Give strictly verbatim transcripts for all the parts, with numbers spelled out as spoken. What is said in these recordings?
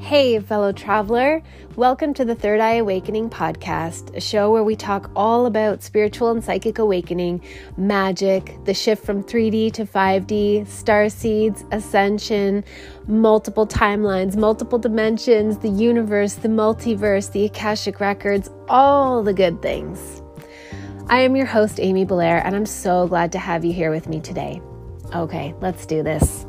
Hey, fellow traveler. Welcome to the Third Eye Awakening podcast, a show where we talk all about spiritual and psychic awakening, magic, the shift from three D to five D, star seeds, ascension, multiple timelines, multiple dimensions, the universe, the multiverse, the Akashic records, all the good things. I am your host, Amy Belair, and I'm so glad to have you here with me today. Okay, let's do this.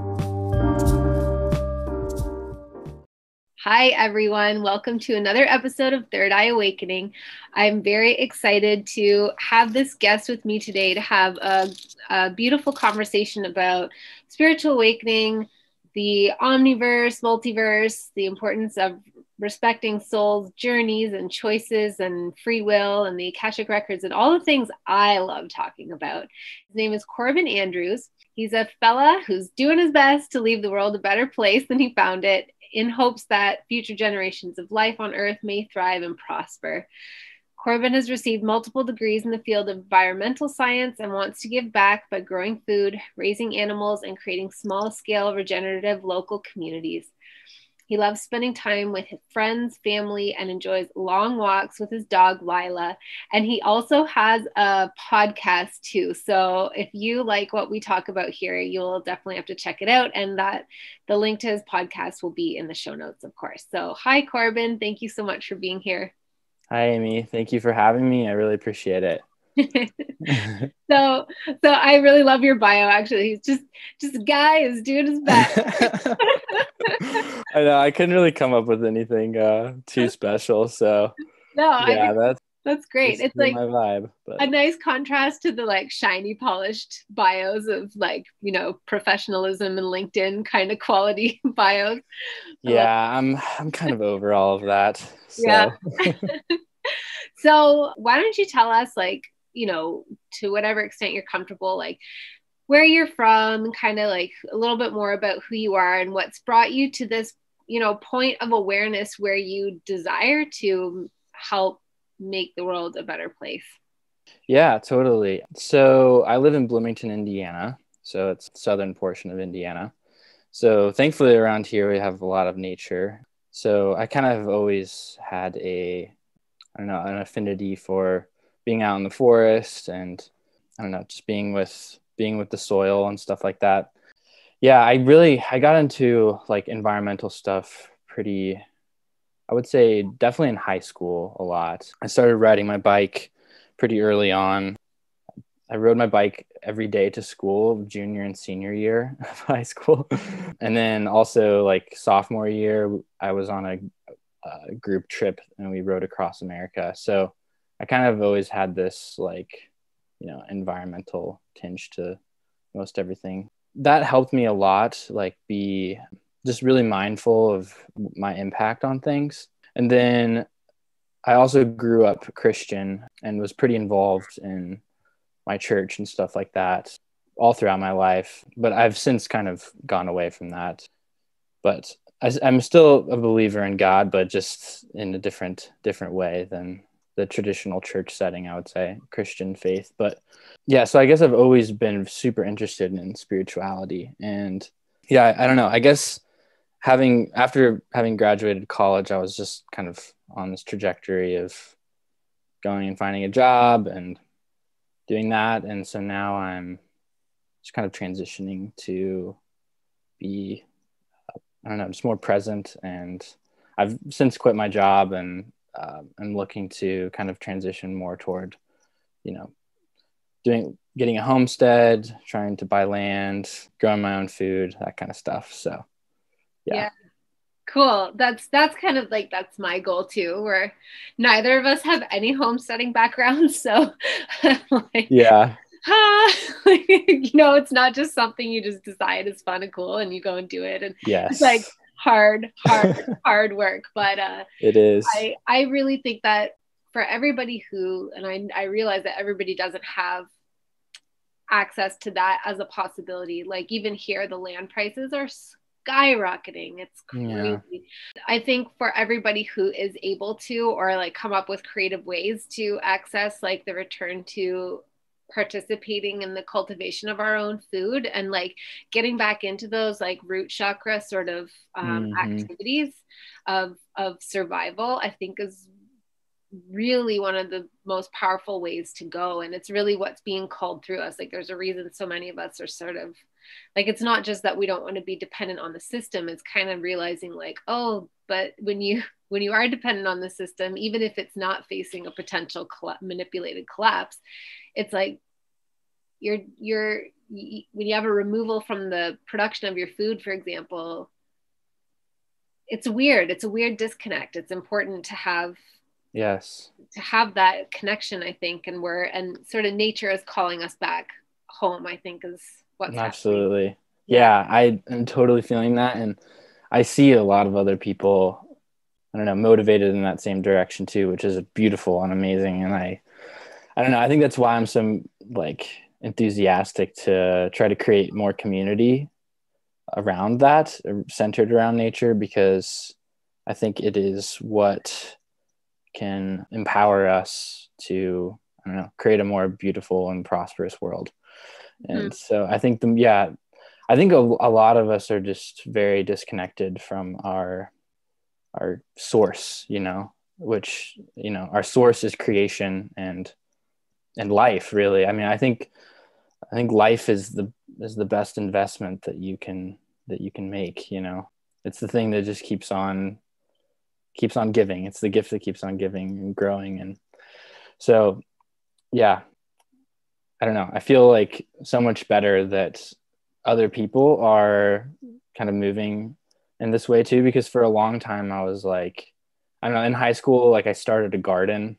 Hi, everyone. Welcome to another episode of Third Eye Awakening. I'm very excited to have this guest with me today to have a, a beautiful conversation about spiritual awakening, the omniverse, multiverse, the importance of respecting souls' journeys and choices and free will and the Akashic records and all the things I love talking about. His name is Corbin Andrews. He's a fella who's doing his best to leave the world a better place than he found it, in hopes that future generations of life on Earth may thrive and prosper. Corbin has received multiple degrees in the field of environmental science and wants to give back by growing food, raising animals, and creating small-scale regenerative local communities. He loves spending time with his friends, family, and enjoys long walks with his dog, Lila. And he also has a podcast too. So if you like what we talk about here, you'll definitely have to check it out. And that the link to his podcast will be in the show notes, of course. So hi, Corbin. Thank you so much for being here. Hi, Amy. Thank you for having me. I really appreciate it. so so I really love your bio. Actually, he's just just a guy who's doing his best. I know I couldn't really come up with anything uh too special, so no yeah, I, that's that's great. It's like my vibe, but a nice contrast to the like shiny polished bios of like, you know, professionalism and LinkedIn kind of quality bios. Yeah, I'm I'm kind of over all of that. So. Yeah. So why don't you tell us, like, you know, to whatever extent you're comfortable, like where you're from, kind of like a little bit more about who you are and what's brought you to this, you know, point of awareness where you desire to help make the world a better place. Yeah, totally. So I live in Bloomington, Indiana. So it's the southern portion of Indiana. So thankfully around here we have a lot of nature. So I kind of have always had a, I don't know, an affinity for being out in the forest and I don't know, just being with being with the soil and stuff like that. Yeah, I really, I got into like environmental stuff pretty, I would say definitely in high school a lot. I started riding my bike pretty early on. I rode my bike every day to school, junior and senior year of high school. And then also like sophomore year, I was on a, a group trip and we rode across America. So I kind of always had this like, you know, environmental tinge to most everything. That helped me a lot, like be just really mindful of my impact on things. And then I also grew up Christian and was pretty involved in my church and stuff like that all throughout my life. But I've since kind of gone away from that. But I, I'm still a believer in God, but just in a different, different way than the traditional church setting, I would say, Christian faith. But yeah, so I guess I've always been super interested in spirituality. And yeah, I, I don't know, I guess having, after having graduated college, I was just kind of on this trajectory of going and finding a job and doing that. And so now I'm just kind of transitioning to be, I don't know, just more present. And I've since quit my job and uh, I'm looking to kind of transition more toward, you know, doing, getting a homestead, trying to buy land, growing my own food, that kind of stuff. So, yeah. yeah. Cool. That's, that's kind of like, that's my goal too, where neither of us have any homesteading backgrounds. So like, yeah. ah, you know, it's not just something you just decide is fun and cool and you go and do it. And yes. It's like hard, hard, hard work. But uh, it is. I, I really think that for everybody who, and I, I realize that everybody doesn't have access to that as a possibility. Like even here, the land prices are skyrocketing. It's crazy. Yeah. I think for everybody who is able to, or like come up with creative ways to access like the return to participating in the cultivation of our own food, and like getting back into those like root chakra sort of um, Mm-hmm. activities of of survival, I think is really one of the most powerful ways to go. And it's really what's being called through us. Like there's a reason so many of us are sort of like, it's not just that we don't want to be dependent on the system. It's kind of realizing like, oh, but when you when you are dependent on the system, even if it's not facing a potential colla- manipulated collapse, it's like you're you're when you have a removal from the production of your food, for example, it's weird. It's a weird disconnect. It's important to have Yes. to have that connection, I think, and we're and sort of nature is calling us back home, I think, is what's Absolutely. happening. Yeah. Yeah, I am totally feeling that. And I see a lot of other people, I don't know, motivated in that same direction too, which is beautiful and amazing. And I, I don't know, I think that's why I'm so like enthusiastic to try to create more community around that, centered around nature, because I think it is what can empower us to, I don't know, create a more beautiful and prosperous world. Mm-hmm. And so I think the, yeah, I think a, a lot of us are just very disconnected from our, our source, you know, which, you know, our source is creation and, and life really. I mean, I think, I think life is the, is the best investment that you can, that you can make, you know, it's the thing that just keeps on, keeps on giving. It's the gift that keeps on giving and growing. And so, yeah, I don't know. I feel like so much better that other people are kind of moving in this way too, because for a long time I was like, I don't know, in high school, like I started a garden.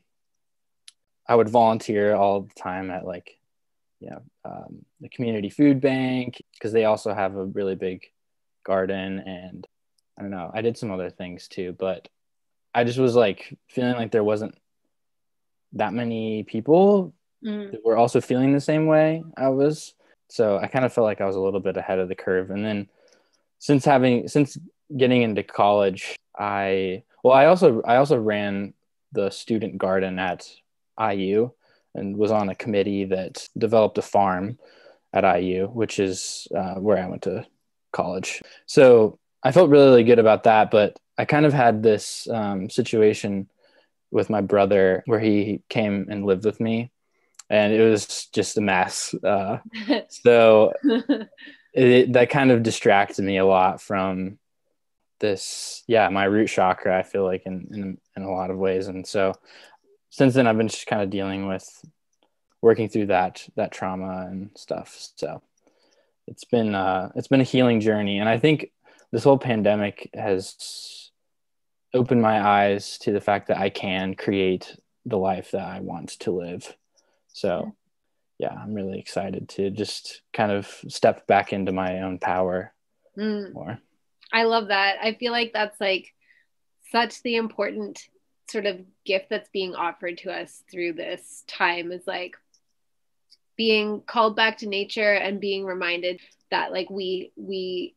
I would volunteer all the time at like, you know, um, the community food bank, because they also have a really big garden. And I don't know, I did some other things too, but I just was like feeling like there wasn't that many people Mm. that were also feeling the same way I was. So I kind of felt like I was a little bit ahead of the curve. And then since having, since getting into college, I, well, I also, I also ran the student garden at I U and was on a committee that developed a farm at I U, which is uh, where I went to college. So I felt really, really good about that. But I kind of had this um, situation with my brother where he came and lived with me, and it was just a mess. Uh, so it, that kind of distracted me a lot from this, yeah, my root chakra, I feel like in, in, in a lot of ways. And so since then I've been just kind of dealing with working through that, that trauma and stuff. So it's been, uh, it's been a healing journey. And I think this whole pandemic has opened my eyes to the fact that I can create the life that I want to live. So yeah, I'm really excited to just kind of step back into my own power Mm. more. I love that. I feel like that's like such the important sort of gift that's being offered to us through this time, is like being called back to nature and being reminded that like we we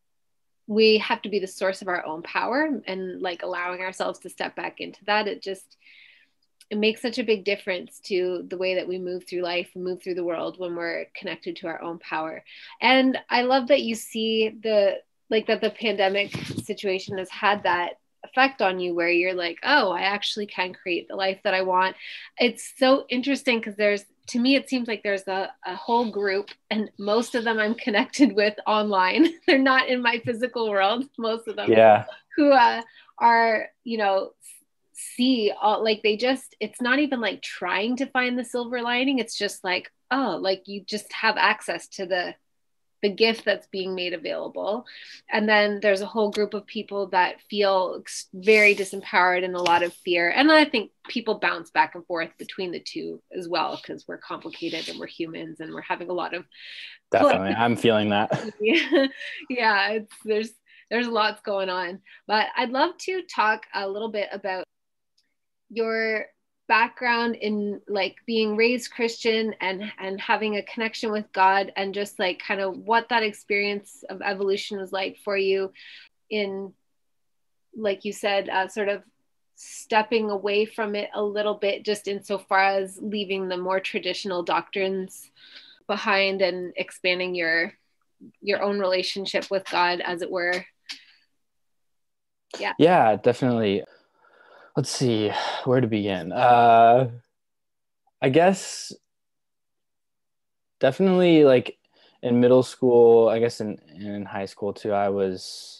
we have to be the source of our own power, and like allowing ourselves to step back into that. It just it makes such a big difference to the way that we move through life and move through the world when we're connected to our own power. And I love that you see the like that the pandemic situation has had that effect on you, where you're like, oh, I actually can create the life that I want. It's so interesting because there's, to me, it seems like there's a, a whole group, and most of them I'm connected with online. They're not in my physical world, most of them. Yeah. Who uh, are, you know, see all, like they just, it's not even like trying to find the silver lining. It's just like, oh, like you just have access to the the gift that's being made available. And then there's a whole group of people that feel very disempowered and a lot of fear. And I think people bounce back and forth between the two as well, because we're complicated and we're humans and we're having a lot of Definitely. I'm feeling that. yeah, yeah, it's there's there's lots going on. But I'd love to talk a little bit about your background in like being raised Christian and and having a connection with God, and just like kind of what that experience of evolution was like for you in, like you said, uh, sort of stepping away from it a little bit, just insofar as leaving the more traditional doctrines behind and expanding your your own relationship with God, as it were. Yeah. Yeah, definitely. Let's see where to begin. Uh, I guess definitely like in middle school, I guess in, in high school too, I was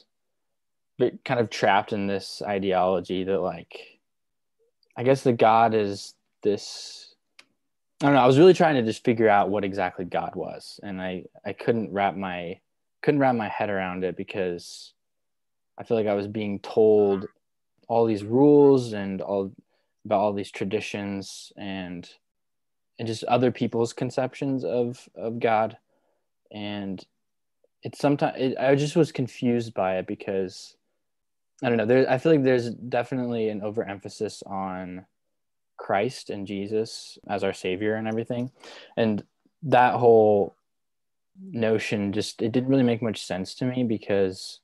kind of trapped in this ideology that like, I guess that God is this, I don't know. I was really trying to just figure out what exactly God was. And I, I couldn't wrap my, couldn't wrap my head around it because I feel like I was being told all these rules and all about all these traditions and and just other people's conceptions of of God. And it's sometimes it, I just was confused by it because I don't know, there I feel like there's definitely an overemphasis on Christ and Jesus as our savior and everything, and that whole notion just it didn't really make much sense to me because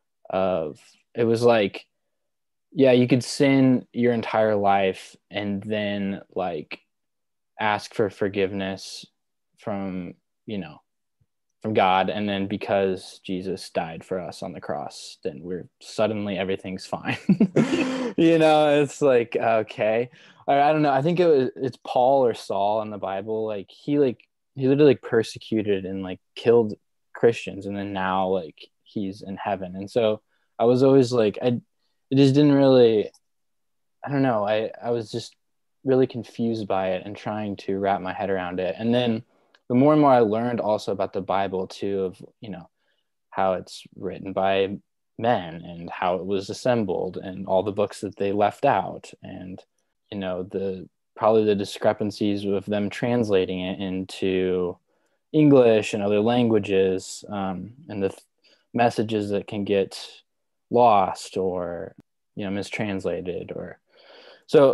of it was like, yeah, you could sin your entire life and then like ask for forgiveness from, you know, from God. And then because Jesus died for us on the cross, then we're suddenly everything's fine. You know, it's like, okay. I, I don't know. I think it was, it's Paul or Saul in the Bible. Like he like, he literally like persecuted and like killed Christians. And then now like he's in heaven. And so I was always like, I, it just didn't really, I don't know. I, I was just really confused by it and trying to wrap my head around it. And then the more and more I learned also about the Bible too, of, you know, how it's written by men and how it was assembled and all the books that they left out and, you know, the, probably the discrepancies with them translating it into English and other languages, um, and the th- messages that can get lost or, you know, mistranslated or so.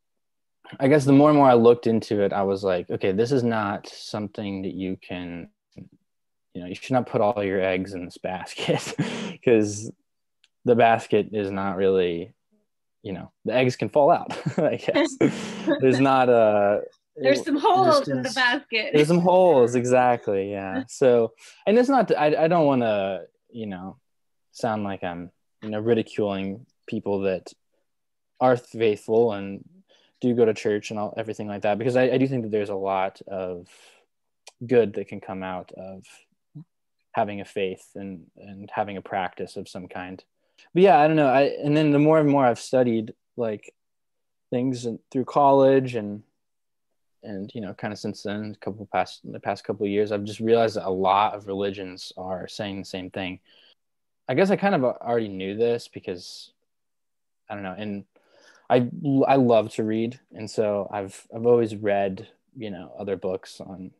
I guess the more and more I looked into it, I was like, okay, this is not something that you can, you know, you should not put all your eggs in this basket because the basket is not really, you know, the eggs can fall out. I guess there's not a, there's some holes in the basket. There's some holes. Exactly. Yeah. So, and it's not, I, I don't want to, you know, sound like I'm, you know, ridiculing people that are faithful and do go to church and all everything like that, because I, I do think that there's a lot of good that can come out of having a faith and and having a practice of some kind. But yeah, I don't know. I and then the more and more I've studied like things through college and and you know, kind of since then, a couple past the past couple of years, I've just realized that a lot of religions are saying the same thing. I guess I kind of already knew this because I don't know, and I I love to read, and so I've I've always read, you know, other books on.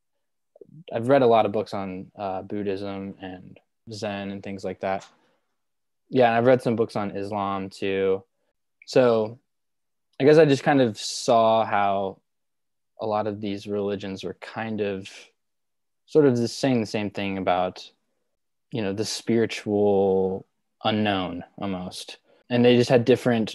I've read a lot of books on uh, Buddhism and Zen and things like that. Yeah, and I've read some books on Islam too. So I guess I just kind of saw how a lot of these religions were kind of sort of just saying the same thing about, you know, the spiritual unknown almost, and they just had different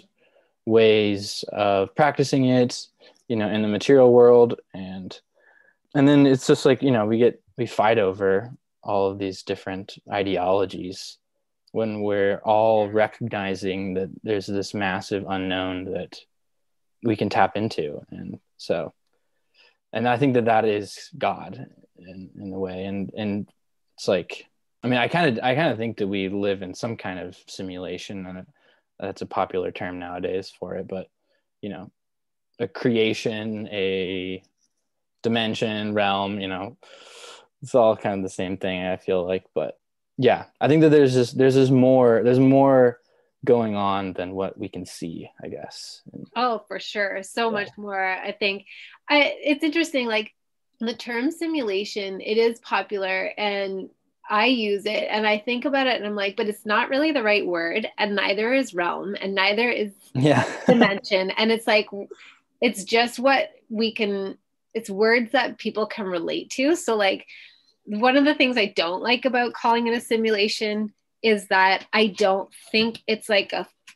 ways of practicing it, you know, in the material world. And and then it's just like, you know, we get we fight over all of these different ideologies when we're all recognizing that there's this massive unknown that we can tap into. And so, and I think that that is God in, in a way. And and it's like, I mean, I kind of I kind of think that we live in some kind of simulation, and that's a popular term nowadays for it, but you know, a creation, a dimension, realm, you know, it's all kind of the same thing, I feel like. But yeah, I think that there's just there's just more there's more going on than what we can see, I guess. Oh, for sure. So yeah. much more. I think I it's interesting, like the term simulation, it is popular and I use it and I think about it and I'm like, but it's not really the right word, and neither is realm, and neither is yeah. dimension. And it's like, it's just what we can, it's words that people can relate to. So like, one of the things I don't like about calling it a simulation is that I don't think it's like a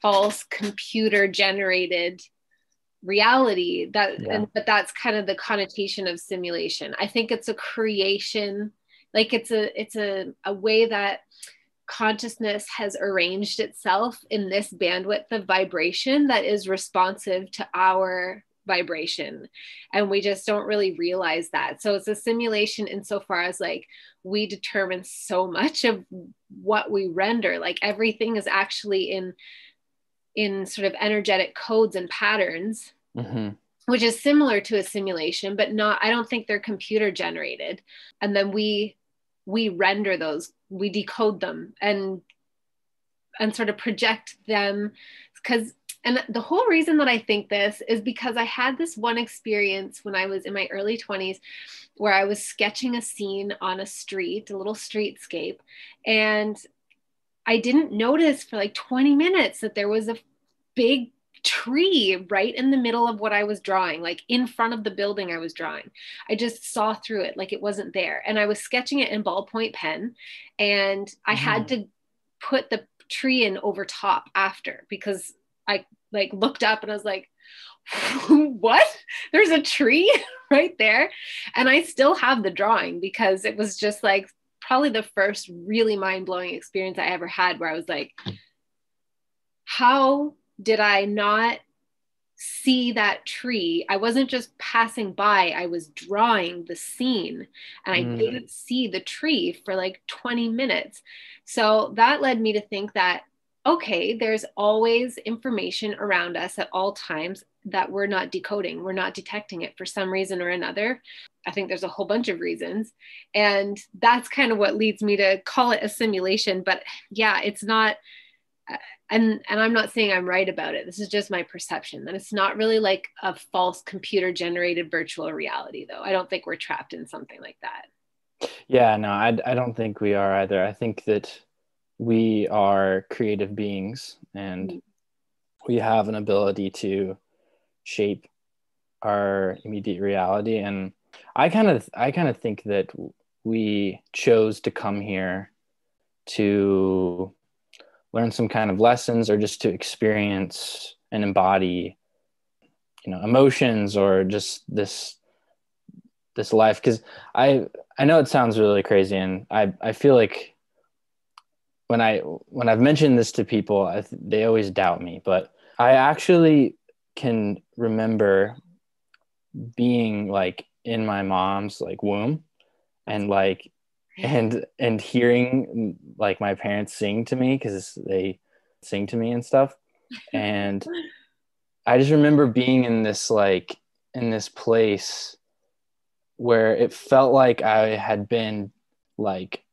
false computer generated reality that Yeah. and but that's kind of the connotation of simulation. I think it's a creation, like it's a it's a, a way that consciousness has arranged itself in this bandwidth of vibration that is responsive to our vibration, and we just don't really realize that. So it's a simulation insofar as like we determine so much of what we render. Like everything is actually in in sort of energetic codes and patterns, mm-hmm. which is similar to a simulation, but not, I don't think they're computer generated. And then we we render those, we decode them and and sort of project them. Because, and the whole reason that I think this is because I had this one experience when I was in my early twenties where I was sketching a scene on a street, a little streetscape, and I didn't notice for like twenty minutes that there was a big tree right in the middle of what I was drawing, like in front of the building I was drawing. I just saw through it like it wasn't there. And I was sketching it in ballpoint pen, and I mm-hmm. had to put the tree in over top after, because I like looked up and I was like, what? There's a tree right there. And I still have the drawing because it was just like probably the first really mind-blowing experience I ever had, where I was like, how did I not see that tree? I wasn't just passing by, I was drawing the scene, and I mm. didn't see the tree for like twenty minutes. So that led me to think that, okay, there's always information around us at all times that we're not decoding, we're not detecting it for some reason or another. I think there's a whole bunch of reasons. And that's kind of what leads me to call it a simulation. But yeah, it's not, and, and I'm not saying I'm right about it. This is just my perception that it's not really like a false computer generated virtual reality, though. I don't think we're trapped in something like that. Yeah, no, I, I don't think we are either. I think that we are creative beings, and mm-hmm. we have an ability to shape our immediate reality. And I kind of I kind of think that we chose to come here to learn some kind of lessons, or just to experience and embody, you know, emotions, or just this this life. Because I I know it sounds really crazy, and I I feel like when I when I've mentioned this to people, I, they always doubt me, but I actually can remember being like in my mom's like womb, and like and and hearing like my parents sing to me, because they sing to me and stuff. And I just remember being in this like in this place where it felt like I had been like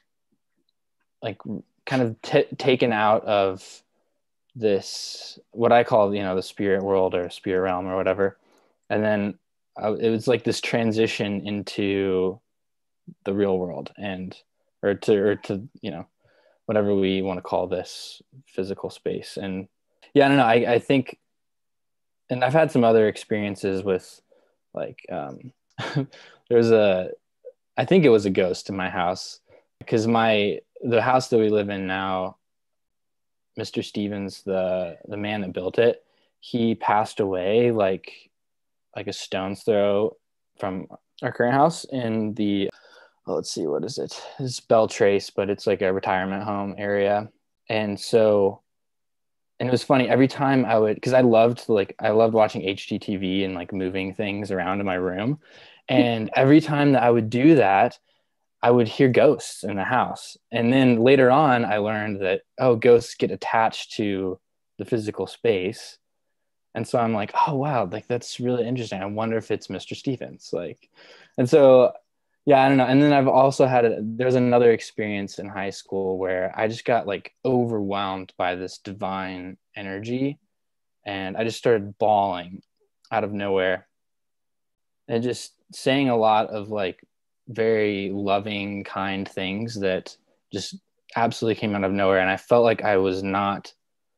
like kind of t- taken out of this, what I call, you know, the spirit world or spirit realm or whatever. And then uh, it was like this transition into the real world, and or to or to you know, whatever we want to call this physical space. And yeah, I don't know, I, I think, and I've had some other experiences with like um there's a I think it was a ghost in my house, because my the house that we live in now, Mister Stevens, the the man that built it, he passed away like like a stone's throw from our current house in the, well, let's see, what is it? It's Beltrace, but it's like a retirement home area. And so, and it was funny, every time I would, because I loved like, I loved watching H G T V and like moving things around in my room. And every time that I would do that, I would hear ghosts in the house. And then later on, I learned that, oh, ghosts get attached to the physical space. And so I'm like, oh, wow, like that's really interesting. I wonder if it's Mister Stevens. Like, and so, yeah, I don't know. And then I've also had, a, there's another experience in high school where I just got like overwhelmed by this divine energy. And I just started bawling out of nowhere, and just saying a lot of like very loving, kind things that just absolutely came out of nowhere. And I felt like I was not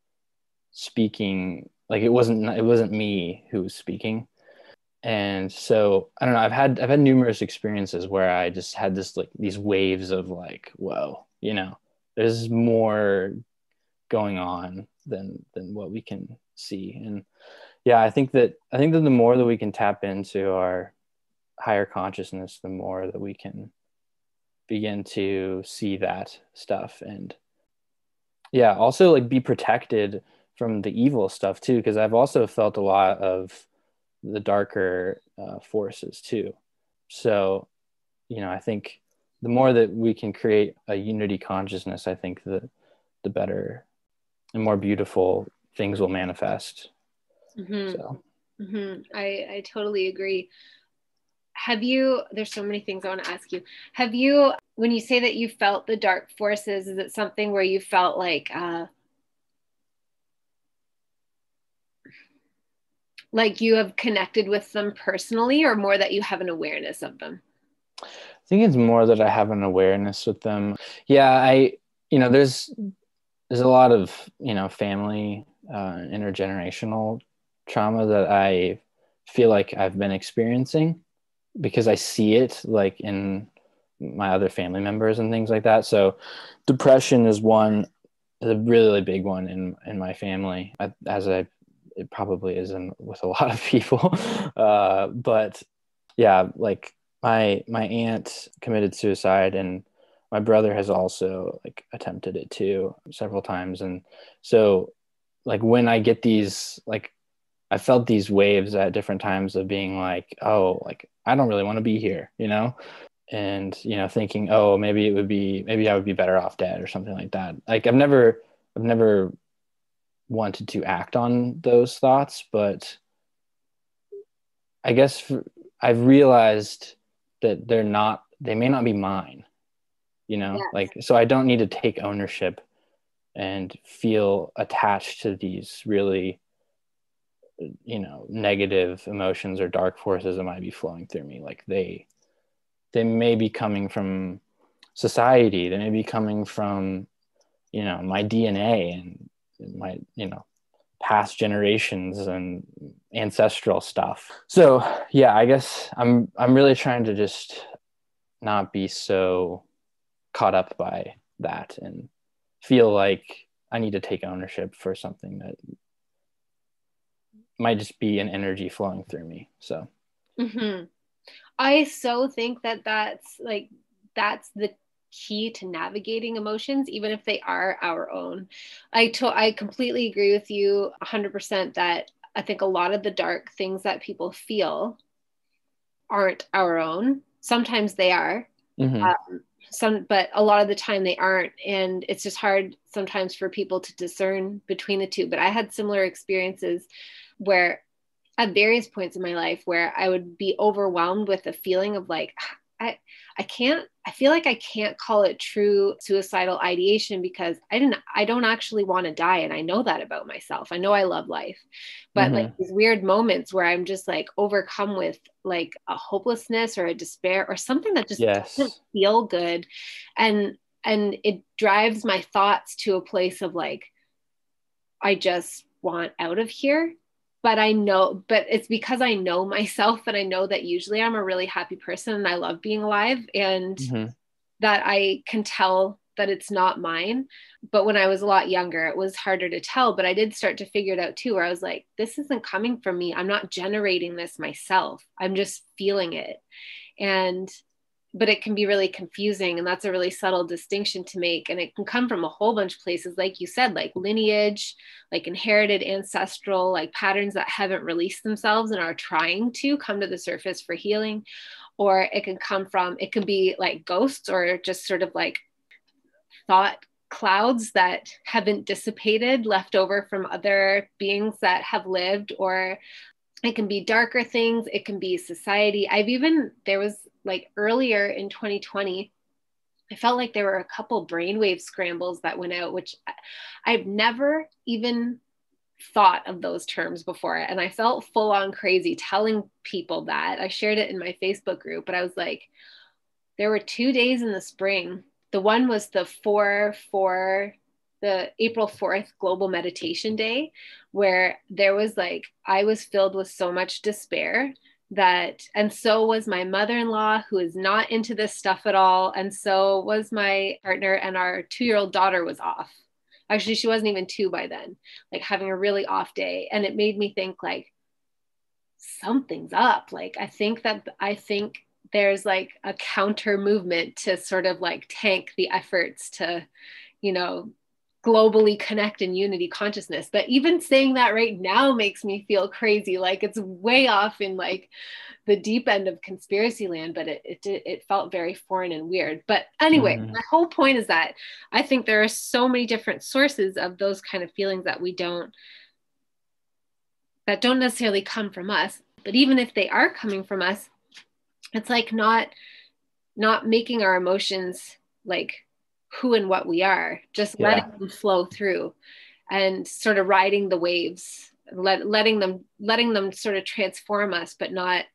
speaking, like it wasn't, it wasn't me who was speaking. And so, I don't know, I've had, I've had numerous experiences where I just had this, like these waves of like, whoa, you know, there's more going on than than what we can see. And yeah, I think that I think that the more that we can tap into our higher consciousness, the more that we can begin to see that stuff. And yeah, also like be protected from the evil stuff too, because I've also felt a lot of the darker uh, forces too. So, you know, I think the more that we can create a unity consciousness, I think the the better and more beautiful things will manifest. Mm-hmm. So mm-hmm. I, I totally agree. Have you, there's so many things I want to ask you. Have you, when you say that you felt the dark forces, is it something where you felt like, uh, like you have connected with them personally, or more that you have an awareness of them? I think it's more that I have an awareness with them. Yeah, I, you know, there's, there's a lot of, you know, family, uh, intergenerational trauma that I feel like I've been experiencing because I see it like in my other family members and things like that. So depression is one, a really big one in, in my family, as I, it probably is in, with a lot of people. Uh, but yeah, like my, my aunt committed suicide, and my brother has also like attempted it too several times. And so like when I get these, like I felt these waves at different times of being like, oh, like I don't really want to be here, you know? And, you know, thinking, oh, maybe it would be, maybe I would be better off dead or something like that. Like I've never, I've never wanted to act on those thoughts, but I guess for, I've realized that they're not, they may not be mine, you know, Yes. like, so I don't need to take ownership and feel attached to these really, you know, negative emotions or dark forces that might be flowing through me. Like they, they may be coming from society. They may be coming from, you know, my D N A and my, you know, past generations and ancestral stuff. So yeah, I guess I'm, I'm really trying to just not be so caught up by that and feel like I need to take ownership for something that might just be an energy flowing through me. So Mm-hmm. I so think that that's like, that's the key to navigating emotions, even if they are our own. I to- I completely agree with you one hundred percent that I think a lot of the dark things that people feel aren't our own. Sometimes they are. mm-hmm. Um, some, but a lot of the time they aren't. And it's just hard sometimes for people to discern between the two. But I had similar experiences where at various points in my life where I would be overwhelmed with a feeling of like, I, I can't, I feel like I can't call it true suicidal ideation because I didn't, I don't actually want to die. And I know that about myself. I know I love life, but mm-hmm. like these weird moments where I'm just like overcome with like a hopelessness or a despair or something that just yes. doesn't feel good. And, and it drives my thoughts to a place of like, I just want out of here. But I know, but it's because I know myself and I know that usually I'm a really happy person and I love being alive and mm-hmm. that I can tell that it's not mine. But when I was a lot younger, it was harder to tell, but I did start to figure it out too, where I was like, this isn't coming from me. I'm not generating this myself. I'm just feeling it. And but it can be really confusing, and that's a really subtle distinction to make, and it can come from a whole bunch of places, like you said, like lineage, like inherited ancestral like patterns that haven't released themselves and are trying to come to the surface for healing. Or it can come from, it can be like ghosts or just sort of like thought clouds that haven't dissipated, left over from other beings that have lived. Or it can be darker things. It can be society. I've even, there was like earlier in twenty twenty, I felt like there were a couple brainwave scrambles that went out, which I've never even thought of those terms before. And I felt full on crazy telling people that. I shared it in my Facebook group, but I was like, there were two days in the spring. The one was the four, four, the April fourth Global Meditation Day, where there was like, I was filled with so much despair that, and so was my mother-in-law, who is not into this stuff at all. And so was my partner, and our two-year-old daughter was off. Actually, she wasn't even two by then, like having a really off day. And it made me think like something's up. Like I think that I think there's like a counter movement to sort of like tank the efforts to, you know, globally connect in unity consciousness. But even saying that right now makes me feel crazy. Like it's way off in like the deep end of conspiracy land, but it it, it felt very foreign and weird. But anyway, Mm-hmm. my whole point is that I think there are so many different sources of those kind of feelings that we don't, that don't necessarily come from us. But even if they are coming from us, it's like not not making our emotions like who and what we are, just letting Yeah. them flow through and sort of riding the waves, let, letting them letting them sort of transform us, but not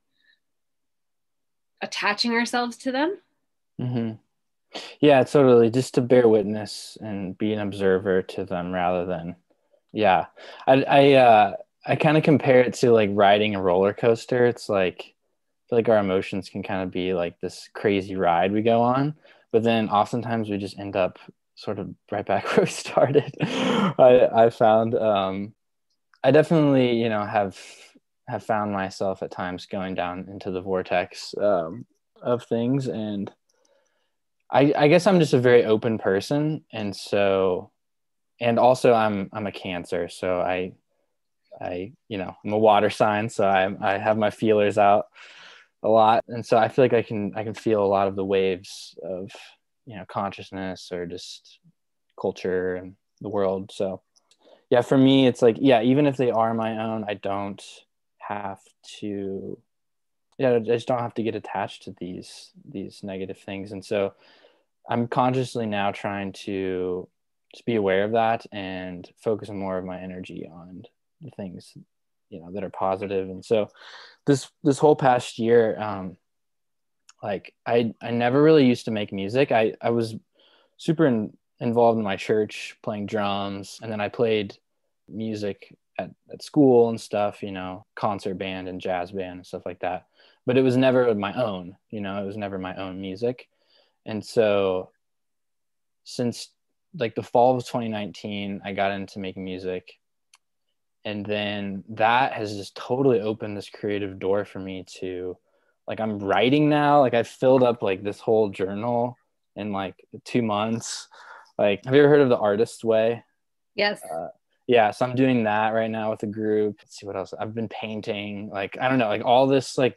attaching ourselves to them. Mm-hmm. Yeah, totally. Just to bear witness and be an observer to them rather than, yeah. I I uh I kind of compare it to like riding a roller coaster. It's like I feel like our emotions can kind of be like this crazy ride we go on, but then oftentimes we just end up sort of right back where we started. I I found um I definitely, you know, have have found myself at times going down into the vortex um of things, and I, I guess I'm just a very open person, and so, and also I'm I'm a Cancer, so I I you know I'm a water sign, so I I have my feelers out a lot, and so I feel like I can I can feel a lot of the waves of, you know, consciousness or just culture and the world. So yeah, for me it's like, yeah, even if they are my own, I don't have to, yeah, I just don't have to get attached to these these negative things, and so I'm consciously now trying to just be aware of that and focus more of my energy on the things, you know, that are positive. And so this this whole past year, um, like I I never really used to make music. I I was super in, involved in my church playing drums, and then I played music at, at school and stuff, you know, concert band and jazz band and stuff like that. But it was never my own, you know, it was never my own music. And so since like the fall of twenty nineteen, I got into making music. And then that has just totally opened this creative door for me to, like, I'm writing now. Like, I filled up like this whole journal in like two months. Like, have you ever heard of the Artist Way? Yes. Uh, yeah, so I'm doing that right now with a group. Let's see what else. I've been painting. Like, I don't know, like all this like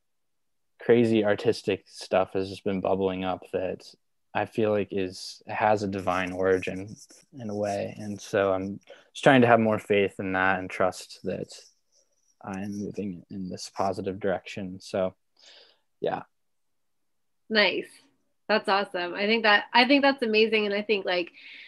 crazy artistic stuff has just been bubbling up that I feel like is has a divine origin in a way. And so I'm just trying to have more faith in that and trust that I'm moving in this positive direction. So yeah. Nice. That's awesome. I think that I think that's amazing. And I think like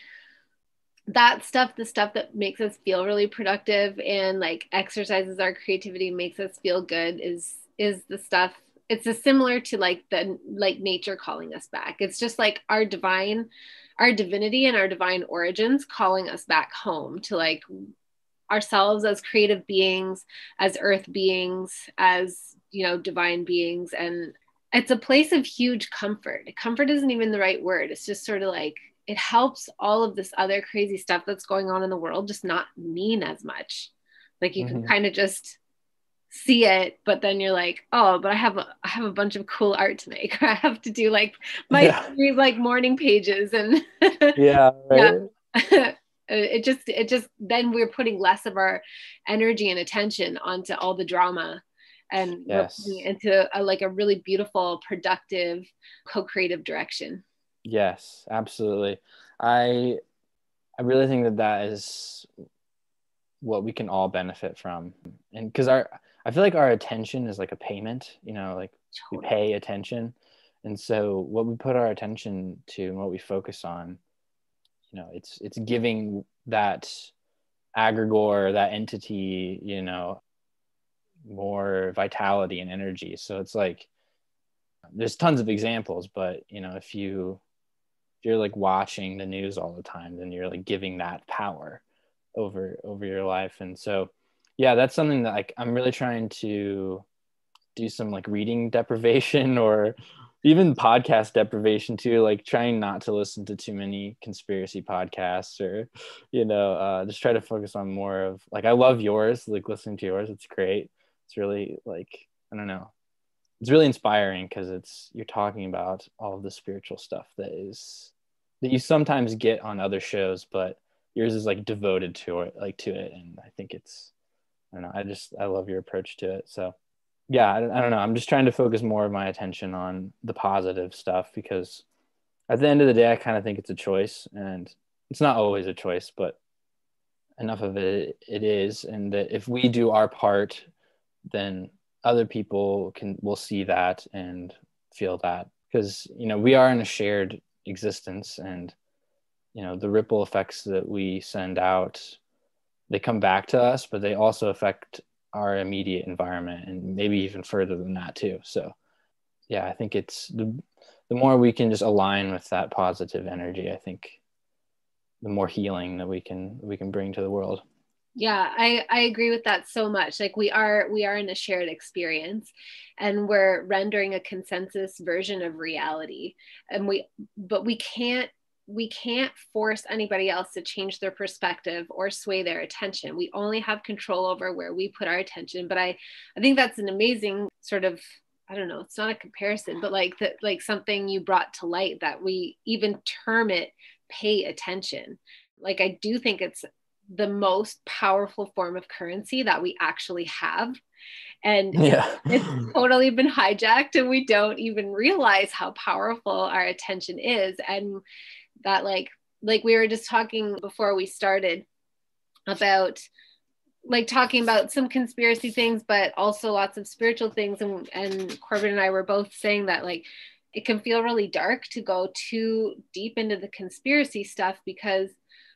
that stuff, the stuff that makes us feel really productive and like exercises our creativity, makes us feel good, is is the stuff. It's a similar to like the like nature calling us back. It's just like our divine, our divinity and our divine origins calling us back home to like ourselves as creative beings, as earth beings, as, you know, divine beings. And it's a place of huge comfort. Comfort isn't even the right word. It's just sort of like it helps all of this other crazy stuff that's going on in the world just not mean as much. Like you can Mm-hmm. kind of just see it, but then you're like, oh, but I have a, I have a bunch of cool art to make. I have to do like my Yeah. three like morning pages and Yeah. yeah. Right. it just it just then we're putting less of our energy and attention onto all the drama, and we're putting it Yes. into a, like a really beautiful, productive, co-creative direction. Yes, absolutely. I I really think that that is what we can all benefit from. And because our I feel like our attention is like a payment, you know, like we Totally. pay attention. And so what we put our attention to and what we focus on, you know, it's it's giving that aggregor, that entity, you know, more vitality and energy. So it's like there's tons of examples, but you know, if you if you're like watching the news all the time, then you're like giving that power over over your life. And so yeah, that's something that like I'm really trying to do some like reading deprivation or even podcast deprivation too, like trying not to listen to too many conspiracy podcasts, or, you know, uh, just try to focus on more of, like, I love yours, like listening to yours. It's great. It's really like, I don't know. It's really inspiring because it's, you're talking about all of the spiritual stuff that is, that you sometimes get on other shows, but yours is like devoted to it, like to it. And I think it's, I don't know. I just, I love your approach to it. So yeah, I, I don't know. I'm just trying to focus more of my attention on the positive stuff, because at the end of the day, I kind of think it's a choice, and it's not always a choice, but enough of it it is. And that if we do our part, then other people can will see that and feel that, because, you know, we are in a shared existence, and, you know, the ripple effects that we send out, they come back to us, but they also affect our immediate environment, and maybe even further than that too. So yeah, I think it's the, the more we can just align with that positive energy, I think the more healing that we can we can bring to the world. Yeah, I, I agree with that so much. Like we are we are in a shared experience, and we're rendering a consensus version of reality. And we but we can't we can't force anybody else to change their perspective or sway their attention. We only have control over where we put our attention. But I, I think that's an amazing sort of, I don't know, it's not a comparison, but like that, like something you brought to light, that we even term it pay attention. Like I do think it's the most powerful form of currency that we actually have. And yeah, it's totally been hijacked, and we don't even realize how powerful our attention is. And that like like we were just talking before we started about like talking about some conspiracy things, but also lots of spiritual things. And, and Corbin and I were both saying that like it can feel really dark to go too deep into the conspiracy stuff, because,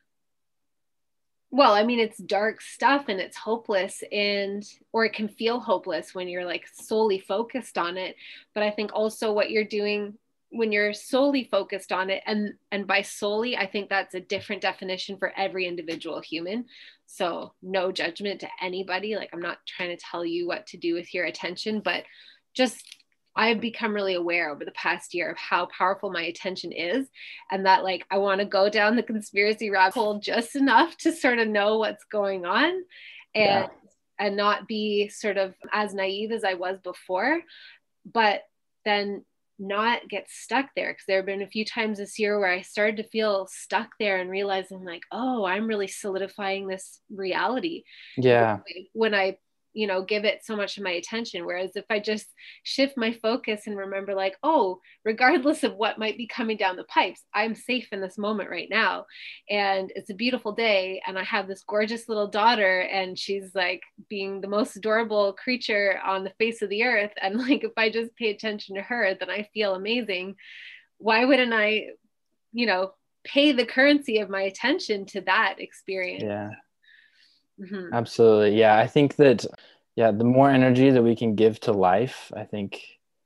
well, I mean, it's dark stuff and it's hopeless, and or it can feel hopeless when you're like solely focused on it. But I think also what you're doing when you're solely focused on it, and and by solely, I think that's a different definition for every individual human. So no judgment to anybody. Like I'm not trying to tell you what to do with your attention, but just I've become really aware over the past year of how powerful my attention is, and that like I want to go down the conspiracy rabbit hole just enough to sort of know what's going on, and yeah, and not be sort of as naive as I was before, but then not get stuck there, because there have been a few times this year where I started to feel stuck there and realizing like, oh, I'm really solidifying this reality yeah, when I, you know, give it so much of my attention. Whereas if I just shift my focus and remember like, oh, regardless of what might be coming down the pipes, I'm safe in this moment right now. And it's a beautiful day. And I have this gorgeous little daughter, and she's like being the most adorable creature on the face of the earth. And like, if I just pay attention to her, then I feel amazing. Why wouldn't I, you know, pay the currency of my attention to that experience? yeah. Mm-hmm. Absolutely. Yeah. I think that, yeah, the more energy that we can give to life, I think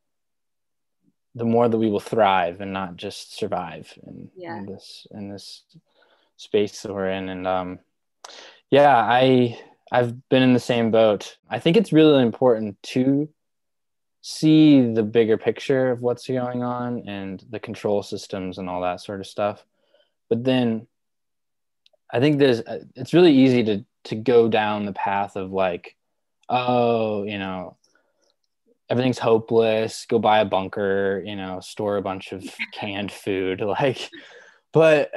the more that we will thrive and not just survive in, Yeah. in this, in this space that we're in. And, um, yeah, I, I've been in the same boat. I think it's really important to see the bigger picture of what's going on and the control systems and all that sort of stuff. But then I think there's, it's really easy to, to go down the path of like, oh, you know, everything's hopeless, go buy a bunker, you know, store a bunch of canned food. Like, but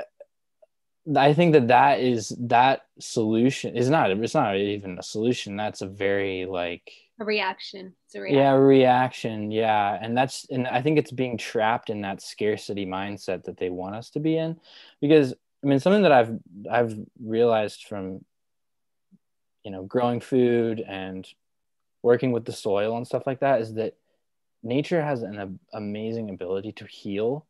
I think that that is, that solution is not, it's not even a solution. That's a very like, A reaction. It's a reaction. yeah, reaction. Yeah. And that's, and I think it's being trapped in that scarcity mindset that they want us to be in. Because I mean, something that I've, I've realized from, you know, growing food and working with the soil and stuff like that is that nature has an a- amazing ability to heal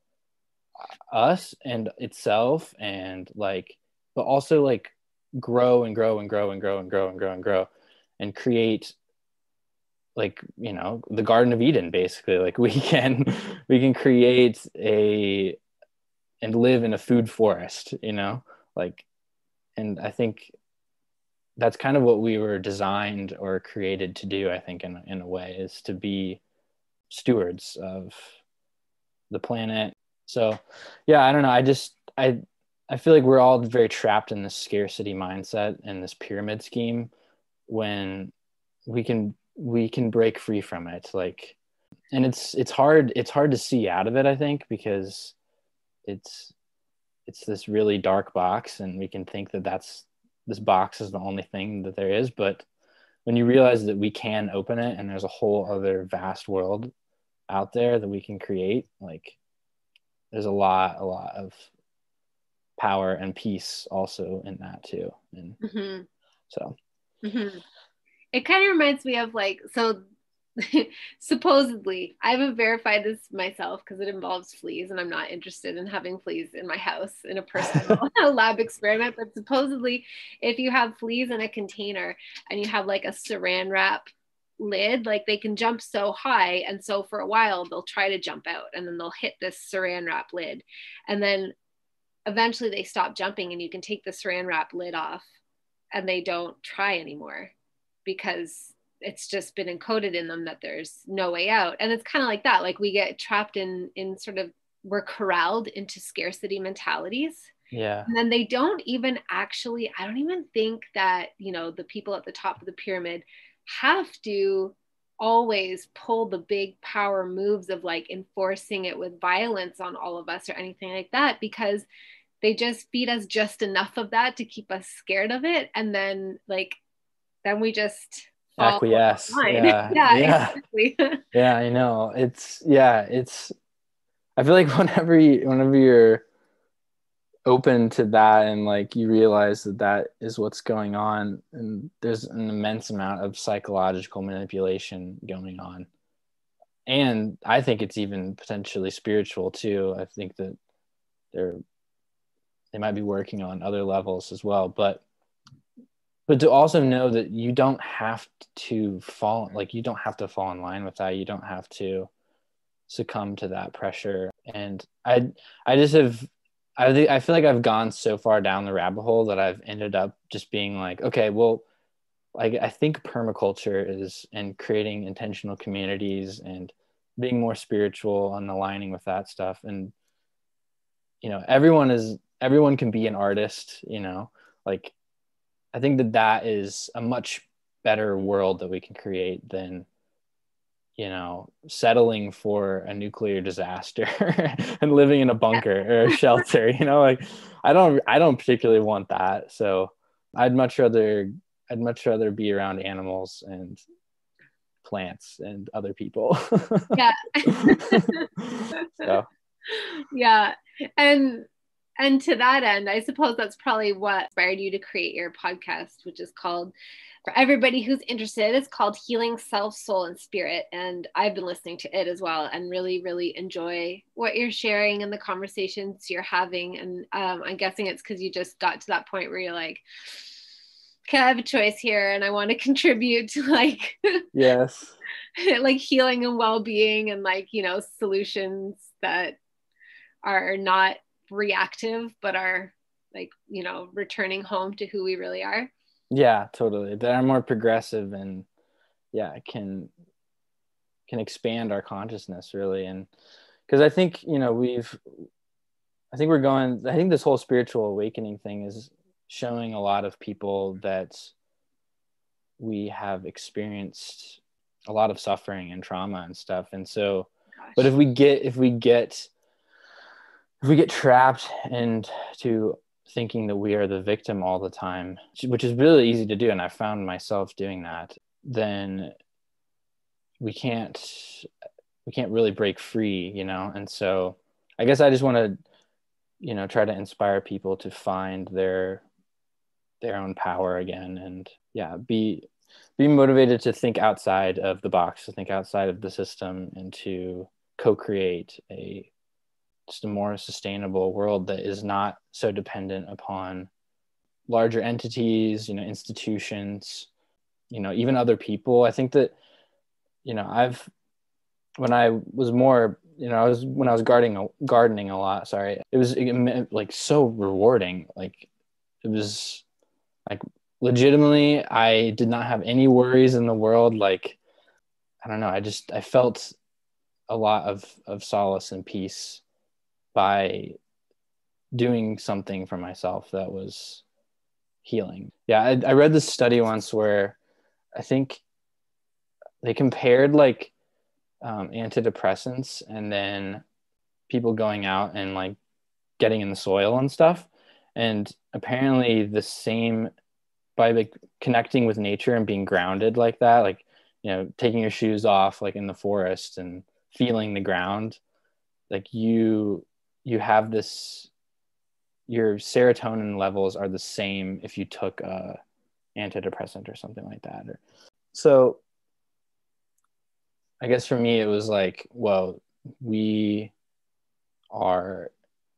us and itself, and like, but also like grow and grow and grow and grow and grow and grow and grow and create, like, you know, the Garden of Eden, basically. Like we can, we can create a, and live in a food forest, you know, like, and I think that's kind of what we were designed or created to do, I think, in, in a way, is to be stewards of the planet. So yeah, I don't know. I just, I, I feel like we're all very trapped in this scarcity mindset and this pyramid scheme when we can, we can break free from it. Like, and it's, it's hard, it's hard to see out of it, I think, because it's, it's this really dark box, and we can think that that's, this box is the only thing that there is. But when you realize that we can open it and there's a whole other vast world out there that we can create, like there's a lot, a lot of power and peace also in that too. And mm-hmm. so mm-hmm. It kind of reminds me of like, so supposedly, I haven't verified this myself because it involves fleas, and I'm not interested in having fleas in my house in a personal lab experiment. But supposedly, if you have fleas in a container and you have like a saran wrap lid, like they can jump so high, and so for a while they'll try to jump out, and then they'll hit this saran wrap lid, and then eventually they stop jumping, and you can take the saran wrap lid off, and they don't try anymore because it's just been encoded in them that there's no way out. And it's kind of like that. Like we get trapped in, in sort of, we're corralled into scarcity mentalities. Yeah. And then they don't even actually, I don't even think that, you know, the people at the top of the pyramid have to always pull the big power moves of like enforcing it with violence on all of us or anything like that, because they just feed us just enough of that to keep us scared of it. And then like, then we just acquiesce. Yeah. yeah, yeah. Exactly. Yeah, I know. It's, yeah, it's, I feel like whenever you, whenever you're open to that and like you realize that that is what's going on, and there's an immense amount of psychological manipulation going on. And I think it's even potentially spiritual too. I think that they're, they might be working on other levels as well, but But to also know that you don't have to fall, like you don't have to fall in line with that. You don't have to succumb to that pressure. And I, I just have, I think I feel like I've gone so far down the rabbit hole that I've ended up just being like, okay, well, like I think permaculture is, and creating intentional communities and being more spiritual and aligning with that stuff. And you know, everyone is, everyone can be an artist. You know, like. I think that that is a much better world that we can create than, you know, settling for a nuclear disaster and living in a bunker or a shelter, you know, like I don't, I don't particularly want that. So I'd much rather, I'd much rather be around animals and plants and other people. Yeah. So. Yeah. And And to that end, I suppose that's probably what inspired you to create your podcast, which is called, for everybody who's interested, it's called Healing Self, Soul, and Spirit. And I've been listening to it as well and really, really enjoy what you're sharing and the conversations you're having. And um, I'm guessing it's because you just got to that point where you're like, okay, I have a choice here and I want to contribute to like, yes, like healing and well-being and like, you know, solutions that are not reactive but are like, you know, returning home to who we really are. Yeah, totally. That are more progressive and yeah, can can expand our consciousness really. And because I think, you know, we've I think we're going I think this whole spiritual awakening thing is showing a lot of people that we have experienced a lot of suffering and trauma and stuff. And so Gosh. but if we get if we get if we get trapped into thinking that we are the victim all the time, which is really easy to do, and I found myself doing that, then we can't we can't really break free, you know. And so I guess I just want to, you know, try to inspire people to find their their own power again, and yeah, be be motivated to think outside of the box, to think outside of the system, and to co-create a just a more sustainable world that is not so dependent upon larger entities, you know, institutions, you know, even other people. I think that, you know, I've, when I was more, you know, I was, when I was gardening, gardening a lot, sorry, it was it, like so rewarding. Like it was like legitimately, I did not have any worries in the world. Like, I don't know. I just, I felt a lot of of solace and peace by doing something for myself that was healing. Yeah, I, I read this study once where I think they compared like um, antidepressants and then people going out and like getting in the soil and stuff. And apparently the same, by like connecting with nature and being grounded like that, like, you know, taking your shoes off like in the forest and feeling the ground, like you you have this, your serotonin levels are the same if you took a antidepressant or something like that. So I guess for me it was like, well, we are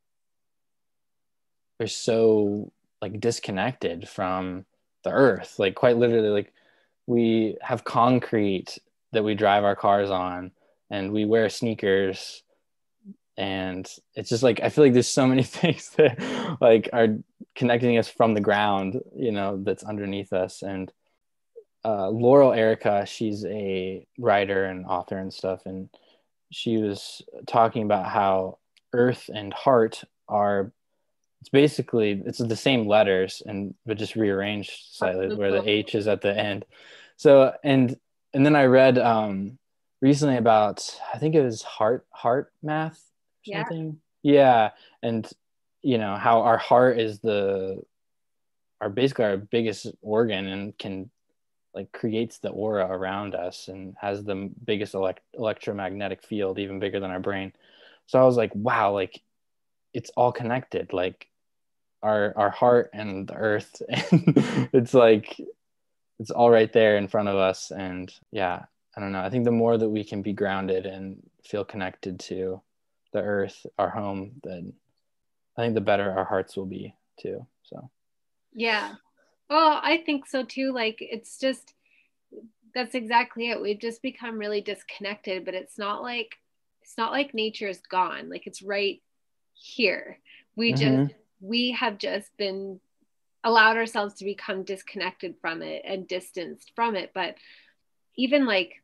we're so like disconnected from the earth, like quite literally. Like we have concrete that we drive our cars on, and we wear sneakers, and it's just like I feel like there's so many things that like are connecting us from the ground, you know, that's underneath us. And uh, Laurel Erica, she's a writer and author and stuff, and she was talking about how earth and heart are, it's basically, it's the same letters and but just rearranged slightly, where the H is at the end. So and and then I read um recently about, I think it was heart heart math or something. Yeah. Yeah. And you know how our heart is the our basically our biggest organ and can like creates the aura around us and has the biggest elect- electromagnetic field, even bigger than our brain. So I was like, wow, like it's all connected, like our our heart and the earth, and it's like it's all right there in front of us. And yeah, I don't know, I think the more that we can be grounded and feel connected to the earth, our home, then I think the better our hearts will be too. So yeah. Well, I think so too. Like it's just, that's exactly it. We've just become really disconnected, but it's not like it's not like nature is gone. Like it's right here. We just mm-hmm. we have just been allowed ourselves to become disconnected from it and distanced from it. But even like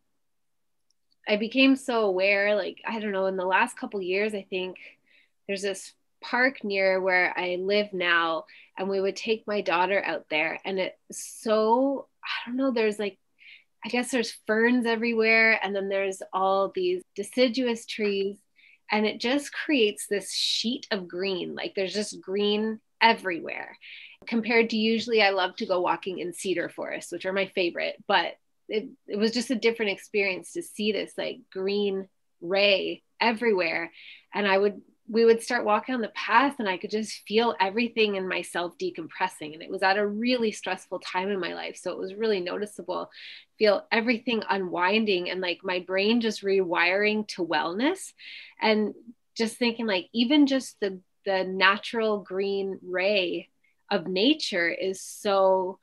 I became so aware, like I don't know, in the last couple years, I think there's this park near where I live now, and we would take my daughter out there, and it's so, I don't know, there's like, I guess there's ferns everywhere, and then there's all these deciduous trees, and it just creates this sheet of green. Like there's just green everywhere. Compared to usually I love to go walking in cedar forests, which are my favorite, but it, it was just a different experience to see this like green ray everywhere. And I would we would start walking on the path, and I could just feel everything in myself decompressing. And it was at a really stressful time in my life. So it was really noticeable, feel everything unwinding and like my brain just rewiring to wellness. And just thinking like even just the the natural green ray of nature is so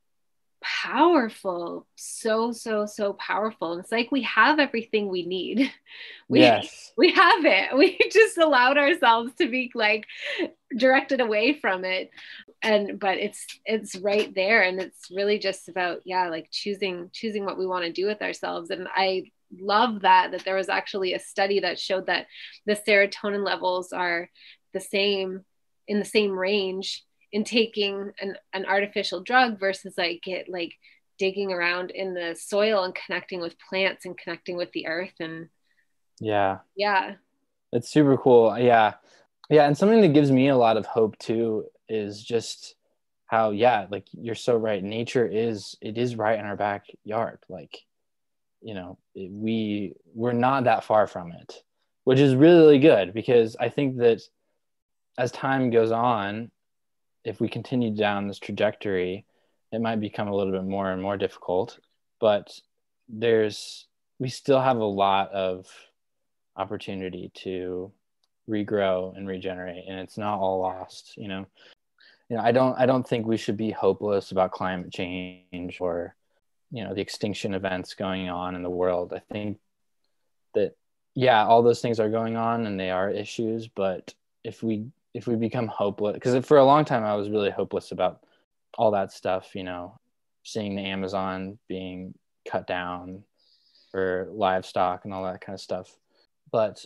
powerful, so so so powerful. And it's like we have everything we need. we Yes. we have it. We just allowed ourselves to be like directed away from it. And but it's it's right there, and it's really just about, yeah, like choosing choosing what we want to do with ourselves. And I love that that there was actually a study that showed that the serotonin levels are the same, in the same range in taking an, an artificial drug versus like it like digging around in the soil and connecting with plants and connecting with the earth. And Yeah, yeah, it's super cool. Yeah. Yeah. And something that gives me a lot of hope too is just how, yeah, like you're so right. Nature is, it is right in our backyard. Like, you know, it, we, we're not that far from it, which is really good, because I think that as time goes on, if we continue down this trajectory, it might become a little bit more and more difficult, but there's, we still have a lot of opportunity to regrow and regenerate, and it's not all lost. You know, you know, I don't, I don't think we should be hopeless about climate change or, you know, the extinction events going on in the world. I think that, yeah, all those things are going on and they are issues, but if we if we become hopeless, because for a long time I was really hopeless about all that stuff, you know, seeing the Amazon being cut down for livestock and all that kind of stuff. but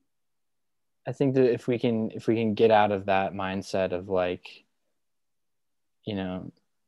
I think that if we can if we can get out of that mindset of like, you know,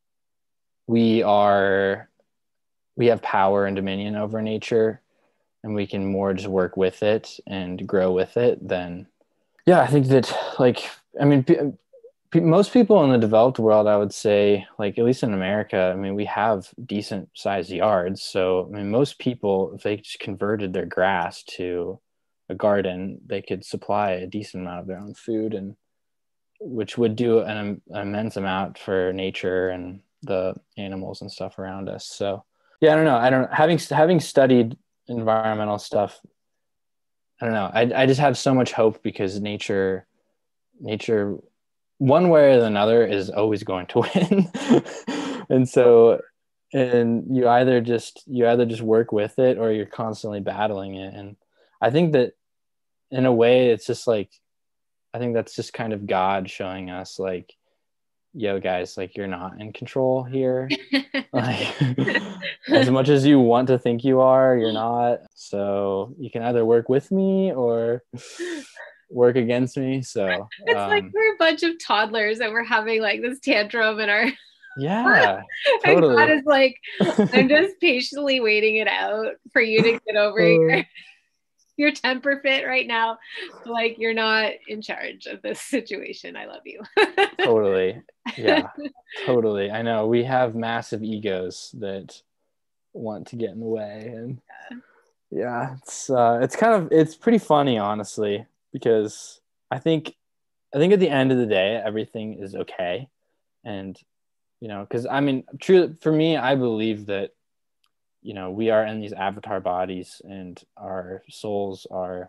we are we have power and dominion over nature, and we can more just work with it and grow with it, then yeah, I think that, like, I mean, pe- pe- most people in the developed world, I would say, like, at least in America, I mean, we have decent sized yards. So, I mean, most people, if they just converted their grass to a garden, they could supply a decent amount of their own food, and which would do an, an immense amount for nature and the animals and stuff around us. So, yeah, I don't know. I don't having having studied environmental stuff. I don't know. I I just have so much hope because nature, nature, one way or another, is always going to win. And so, and you either just you either just work with it, or you're constantly battling it. And I think that in a way, it's just like, I think that's just kind of God showing us like, yo guys, like, you're not in control here. Like, as much as you want to think you are, you're not. So you can either work with me or work against me. So It's like um we're a bunch of toddlers and we're having like this tantrum in our yeah, and God totally. is like, I'm just patiently waiting it out for you to get over your, your temper fit right now. Like, you're not in charge of this situation. I love you. Totally. Yeah, totally. I know we have massive egos that want to get in the way, and yeah, it's uh it's kind of it's pretty funny, honestly, because I think I think at the end of the day everything is okay. And you know, because I mean, true for me, I believe that, you know, we are in these avatar bodies and our souls are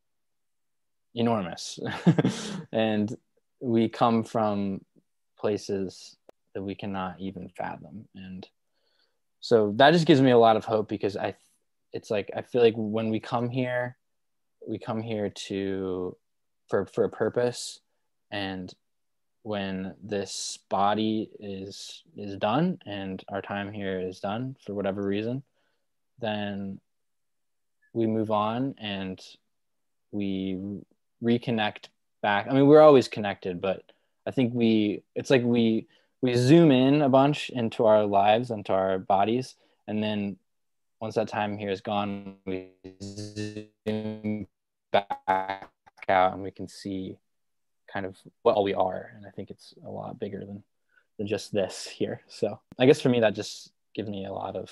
enormous. And we come from places that we cannot even fathom. And so that just gives me a lot of hope, because I it's like I feel like when we come here, we come here to for for a purpose. And when this body is is done and our time here is done for whatever reason, then we move on and we reconnect back. I mean, we're always connected, but I think we it's like we we zoom in a bunch into our lives, into our bodies, and then once that time here is gone, we zoom back out and we can see kind of what all we are. And I think it's a lot bigger than than just this here. So I guess for me, that just gives me a lot of,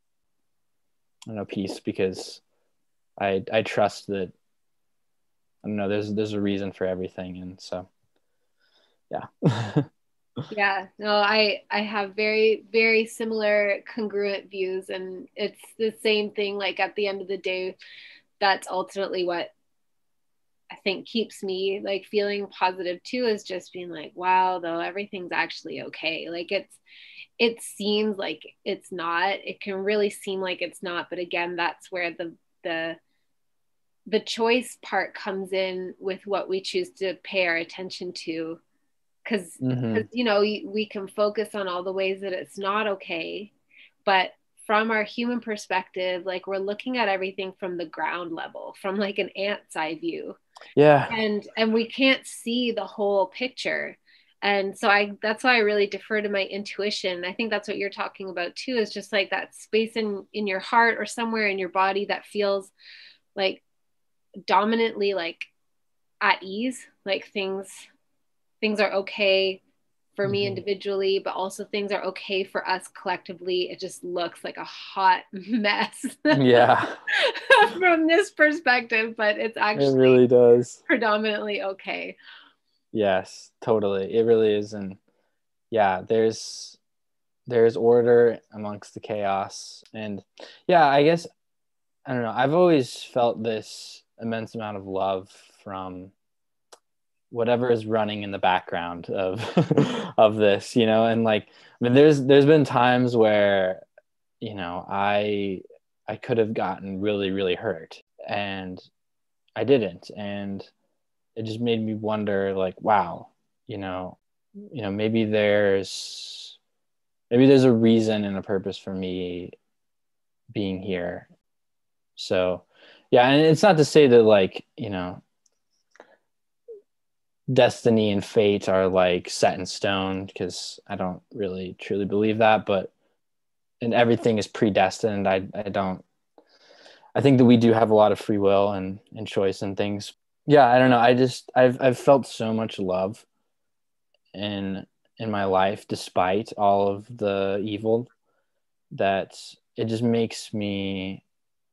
I don't know, peace, because I I trust that, I don't know, there's there's a reason for everything. And so yeah. Yeah, no, I I have very, very similar congruent views, and it's the same thing. Like, at the end of the day, that's ultimately what I think keeps me like feeling positive too, is just being like, wow, though everything's actually okay. Like, it's it seems like it's not. It can really seem like it's not, but again, that's where the the the choice part comes in with what we choose to pay our attention to. Because Mm-hmm. you know, we can focus on all the ways that it's not okay, but from our human perspective, like, we're looking at everything from the ground level, from like an ant's eye view, Yeah. and and we can't see the whole picture. And so I that's why I really defer to my intuition. I think that's what you're talking about too, is just like that space in in your heart or somewhere in your body that feels like dominantly like at ease, like things things are okay for me Mm-hmm. individually, but also things are okay for us collectively. It just looks like a hot mess Yeah, from this perspective, but it's it actually really does. predominantly okay. Yes, totally. It really is. And yeah, there's there's order amongst the chaos. And yeah, I guess, I don't know, I've always felt this immense amount of love from whatever is running in the background of of this, you know. And like, I mean, there's there's been times where, you know, I I could have gotten really, really hurt, and I didn't. And it just made me wonder, like, wow, you know, you know, maybe there's maybe there's a reason and a purpose for me being here. So Yeah, and it's not to say that like, you know, destiny and fate are like set in stone, because I don't really truly believe that, but and everything is predestined. I I don't I think that we do have a lot of free will and, and choice and things. Yeah, I don't know. I just I've I've felt so much love in in my life despite all of the evil, that it just makes me,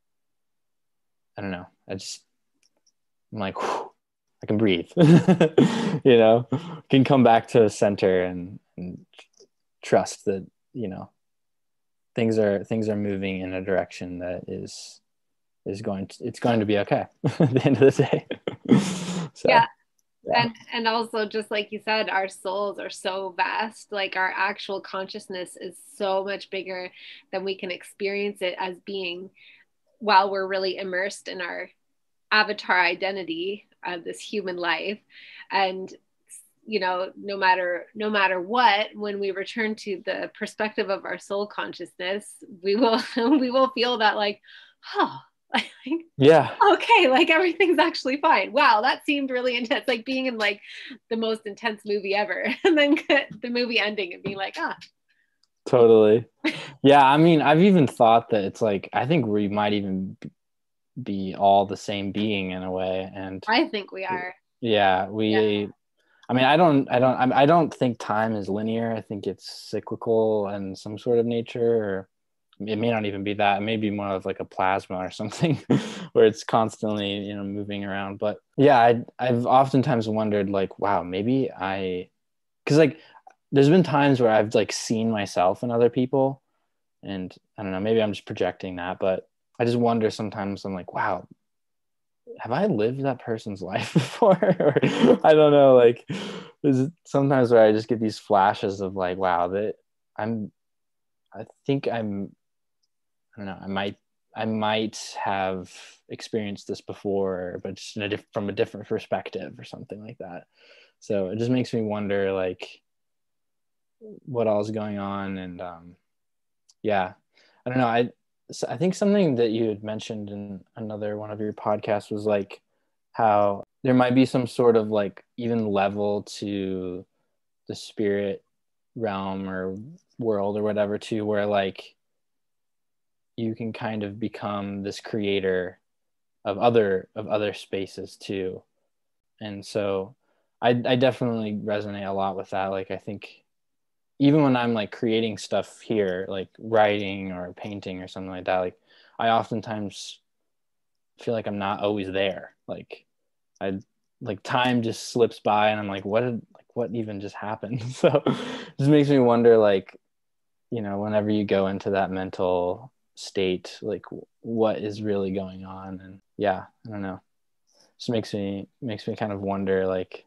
I don't know. I just I'm like, whew, I can breathe. you know, can come back to the center and, and trust that, you know, things are things are moving in a direction that is is going to, it's going to be okay at the end of the day. Yeah. So yeah. And and also just like you said, our souls are so vast. Like our actual consciousness is so much bigger than we can experience it as being while we're really immersed in our avatar identity of this human life. And you know, no matter no matter what, when we return to the perspective of our soul consciousness, we will we will feel that like, oh, like, Yeah. okay, like everything's actually fine. Wow, that seemed really intense, like being in like the most intense movie ever, and then the movie ending and being like, ah. Totally. Yeah, I mean, I've even thought that it's like, I think we might even be all the same being in a way. And I think we are. yeah, we, yeah. I mean, I don't, I don't, I don't think time is linear. I think it's cyclical and some sort of nature, or it may not even be that. It may be more of like a plasma or something where it's constantly, you know, moving around. But yeah, I, I've oftentimes wondered like, wow, maybe I, because like, there's been times where I've like seen myself in other people, and I don't know, maybe I'm just projecting that, but I just wonder sometimes, I'm like, wow, have I lived that person's life before? Or, I don't know, like there's sometimes where I just get these flashes of like, wow, that I'm, I think I'm, I don't know, I might, I might have experienced this before, but just in a diff- from a different perspective or something like that. So it just makes me wonder, like, what all is going on. And um, yeah, I don't know. I, I think something that you had mentioned in another one of your podcasts was like how there might be some sort of like even level to the spirit realm or world or whatever too, where like you can kind of become this creator of other of other spaces too. And so I I definitely resonate a lot with that. Like I think even when I'm like creating stuff here, like writing or painting or something like that, like I oftentimes feel like I'm not always there. Like I like time just slips by and I'm like, what did like what even just happened? So it just makes me wonder, like, you know, whenever you go into that mental state, like what is really going on. And yeah, I don't know. Just makes me makes me kind of wonder like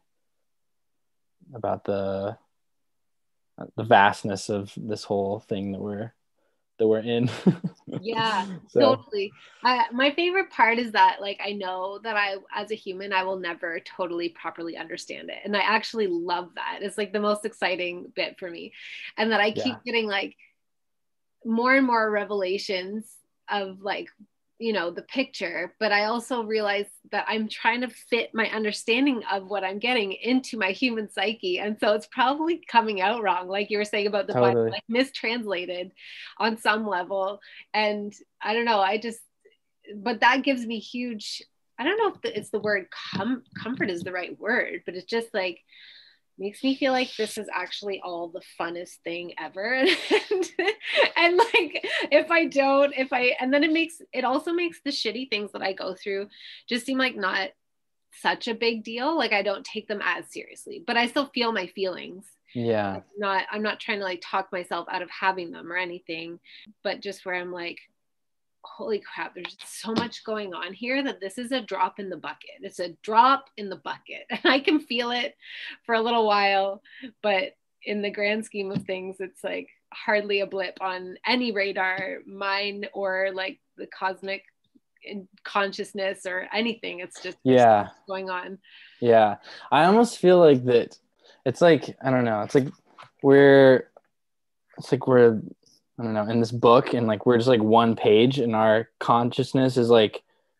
about the the vastness of this whole thing that we're that we're in. Yeah, So totally. I, my favorite part is that like I know that I as a human I will never totally properly understand it. And I actually love that. It's like the most exciting bit for me. And that I yeah, keep getting like more and more revelations of like, you know, the picture, but I also realize that I'm trying to fit my understanding of what I'm getting into my human psyche. And so it's probably coming out wrong, like you were saying about the Bible, totally. like mistranslated on some level. And I don't know, I just, but that gives me huge, I don't know if the, it's the word com- comfort is the right word, but it's just like, makes me feel like this is actually all the funnest thing ever. and, and like if I don't if I and then it makes it also makes the shitty things that I go through just seem like not such a big deal. Like I don't take them as seriously, but I still feel my feelings. Yeah, I'm not I'm not trying to like talk myself out of having them or anything, but just where I'm like, holy crap, there's so much going on here that this is a drop in the bucket. It's a drop in the bucket. And I can feel it for a little while, but in the grand scheme of things, it's like hardly a blip on any radar, mine or like the cosmic consciousness or anything. It's just yeah, so going on. yeah. I almost feel like that it's like, I don't know, it's like we're it's like we're I don't know, in this book, and like we're just like one page and our consciousness is like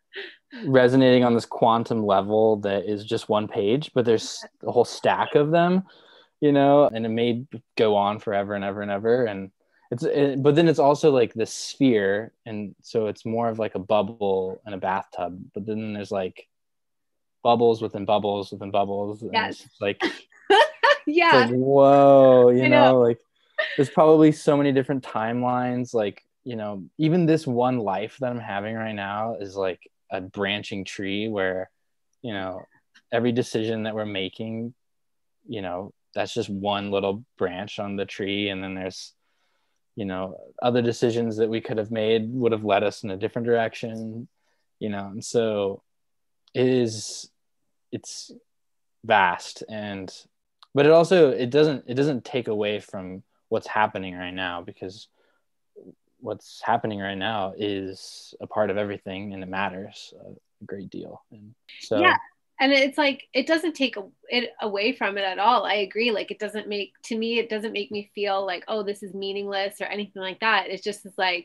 resonating on this quantum level that is just one page, but there's a whole stack of them, you know, and it may go on forever and ever and ever. And it's, it, but then it's also like this sphere. And so it's more of like a bubble in a bathtub, but then there's like bubbles within bubbles within bubbles. And Yes. it's just like, yeah. it's like, whoa, you know, know, like there's probably so many different timelines. Like, you know, even this one life that I'm having right now is like a branching tree where, you know, every decision that we're making, you know, that's just one little branch on the tree. And then there's, you know, other decisions that we could have made would have led us in a different direction, you know. And so it is, it's vast. And, but it also, it doesn't, it doesn't take away from what's happening right now, because what's happening right now is a part of everything and it matters a great deal. And so, yeah. And it's like, it doesn't take it away from it at all. I agree. Like, it doesn't make, to me, it doesn't make me feel like, oh, this is meaningless or anything like that. It's just it's like,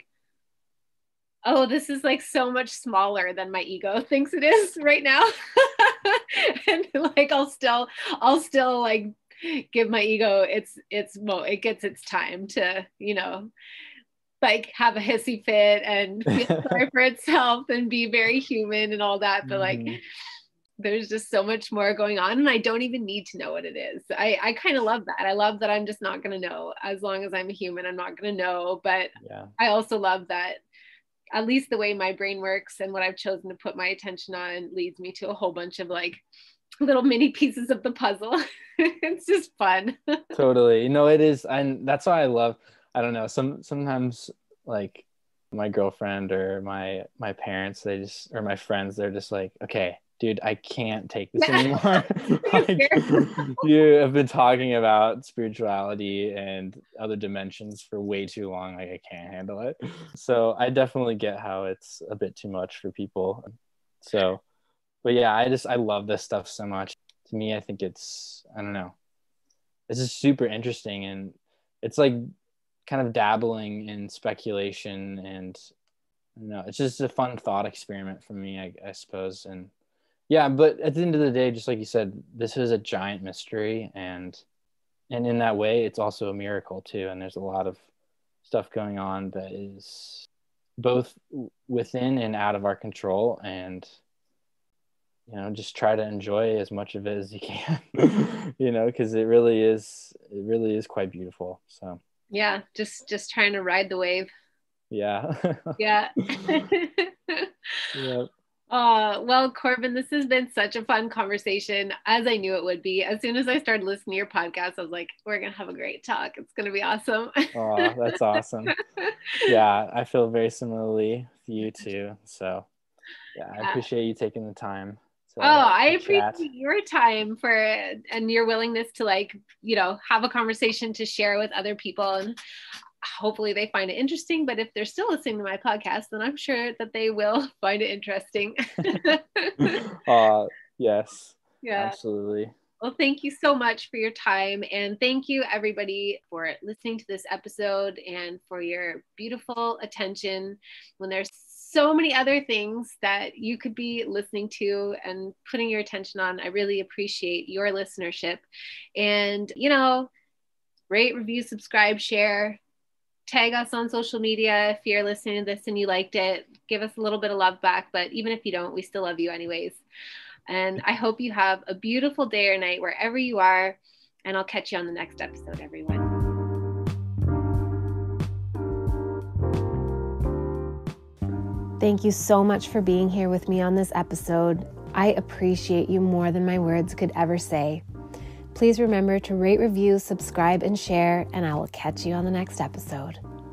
oh, this is like so much smaller than my ego thinks it is right now. And like, I'll still, I'll still like give my ego its, its, well, it gets its time to, you know, like have a hissy fit and feel sorry for itself and be very human and all that. But like, mm-hmm. there's just so much more going on, and I don't even need to know what it is. I, I kind of love that. I love that I'm just not going to know. As long as I'm a human, I'm not going to know. But yeah. I also love that at least the way my brain works and what I've chosen to put my attention on leads me to a whole bunch of like little mini pieces of the puzzle. It's just fun. Totally. No, it is. And that's why I love, I don't know, some sometimes like my girlfriend or my my parents, they just, or my friends, they're just like, okay, dude, I can't take this anymore. Like, you have been talking about spirituality and other dimensions for way too long. Like, I can't handle it. So I definitely get how it's a bit too much for people. So, but yeah, I just, I love this stuff so much. To me, I think it's, I don't know, it's just super interesting. And it's like kind of dabbling in speculation, and you know, it's just a fun thought experiment for me, I, I suppose. And yeah, but at the end of the day, just like you said, this is a giant mystery, and and in that way, it's also a miracle too. And there's a lot of stuff going on that is both within and out of our control, and you know, just try to enjoy as much of it as you can, you know, because it really is, it really is quite beautiful. So yeah, just just trying to ride the wave. Yeah. Yeah. Yeah. Uh, well, Corbin, this has been such a fun conversation, as I knew it would be. As soon as I started listening to your podcast, I was like, we're going to have a great talk. It's going to be awesome. Oh, that's awesome. Yeah, I feel very similarly with you too. So yeah, I appreciate you taking the time. To, oh, I appreciate chat. Your time for, and your willingness to like, you know, have a conversation to share with other people. And hopefully they find it interesting, but if they're still listening to my podcast, then I'm sure that they will find it interesting. uh, yes, yeah, absolutely. Well, thank you so much for your time, and thank you everybody for listening to this episode and for your beautiful attention when there's so many other things that you could be listening to and putting your attention on. I really appreciate your listenership, and you know, rate, review, subscribe, share. Tag us on social media if you're listening to this and you liked it. Give us a little bit of love back, but even if you don't, we still love you anyways. And I hope you have a beautiful day or night wherever you are, and I'll catch you on the next episode, everyone. Thank you so much for being here with me on this episode. I appreciate you more than my words could ever say. Please remember to rate, review, subscribe, and share, and I will catch you on the next episode.